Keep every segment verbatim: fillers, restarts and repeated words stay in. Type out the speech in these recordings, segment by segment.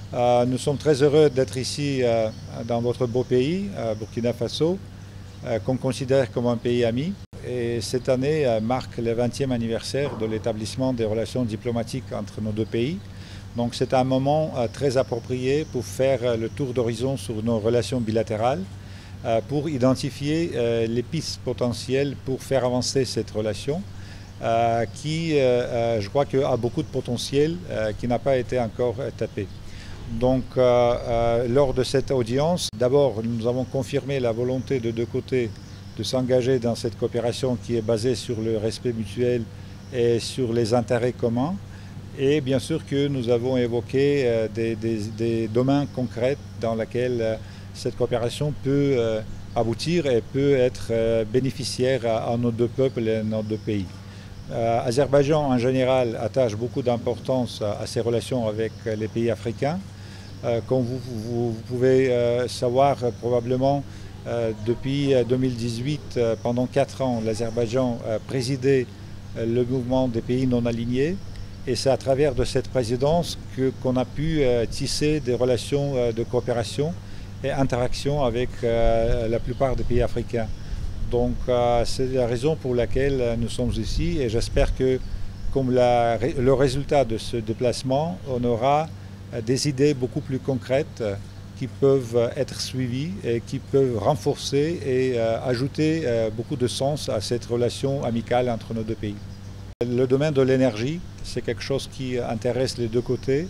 Euh, nous sommes très heureux d'être ici euh, dans votre beau pays, euh, Burkina Faso, euh, qu'on considère comme un pays ami. Et cette année euh, marque le vingtième anniversaire de l'établissement des relations diplomatiques entre nos deux pays. Donc c'est un moment euh, très approprié pour faire euh, le tour d'horizon sur nos relations bilatérales, euh, pour identifier euh, les pistes potentielles pour faire avancer cette relation. Euh, qui, euh, euh, je crois, a beaucoup de potentiel euh, qui n'a pas été encore tapé. Donc, euh, euh, lors de cette audience, d'abord, nous avons confirmé la volonté de deux côtés de s'engager dans cette coopération qui est basée sur le respect mutuel et sur les intérêts communs. Et bien sûr que nous avons évoqué euh, des, des, des domaines concrets dans lesquels euh, cette coopération peut euh, aboutir et peut être euh, bénéficiaire à, à nos deux peuples et à nos deux pays. Euh, Azerbaïdjan, en général, attache beaucoup d'importance à, à ses relations avec les pays africains. Euh, comme vous, vous, vous pouvez euh, savoir, probablement, euh, depuis deux mille dix-huit, euh, pendant quatre ans, l'Azerbaïdjan a présidé euh, le mouvement des pays non alignés. Et c'est à travers de cette présidence que, qu'on a pu euh, tisser des relations euh, de coopération et interaction avec euh, la plupart des pays africains. Donc euh, c'est la raison pour laquelle nous sommes ici et j'espère que comme la, le résultat de ce déplacement, on aura euh, des idées beaucoup plus concrètes euh, qui peuvent être suivies et qui peuvent renforcer et euh, ajouter euh, beaucoup de sens à cette relation amicale entre nos deux pays. Le domaine de l'énergie, c'est quelque chose qui intéresse les deux côtés.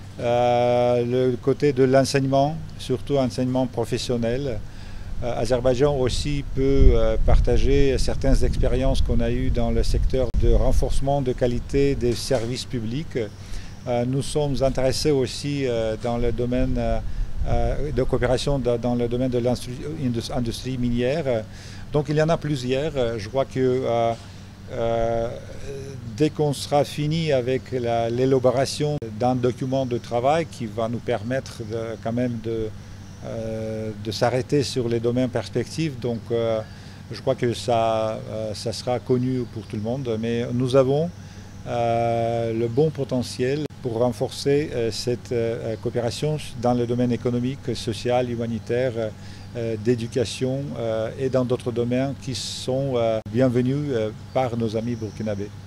Euh, le côté de l'enseignement, surtout enseignement professionnel. Euh, Azerbaïdjan aussi peut euh, partager certaines expériences qu'on a eues dans le secteur de renforcement de qualité des services publics. Euh, nous sommes intéressés aussi euh, dans le domaine euh, de coopération dans, dans le domaine de l'industrie minière. Donc il y en a plusieurs. Je crois que euh, euh, dès qu'on sera fini avec l'élaboration d'un document de travail qui va nous permettre de, quand même de Euh, de s'arrêter sur les domaines perspectives. Donc euh, je crois que ça, euh, ça sera connu pour tout le monde. Mais nous avons euh, le bon potentiel pour renforcer euh, cette euh, coopération dans le domaine économique, social, humanitaire, euh, d'éducation euh, et dans d'autres domaines qui sont euh, bienvenus euh, par nos amis burkinabés.